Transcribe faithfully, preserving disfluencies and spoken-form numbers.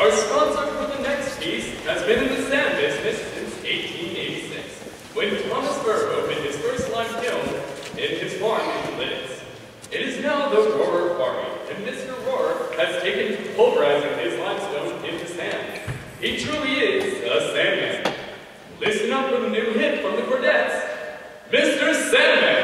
Our sponsor for the next piece has been in the sand business since eighteen eighty-six, when Thomas Burr opened his first live kiln in his farm in Lidditz. It is now the Rohrer Quarry, and Mister Rohrer has taken to pulverizing his limestone into sand. He truly is a Sandman. Listen up with a new hit from the Cordettes, Mister Sandman!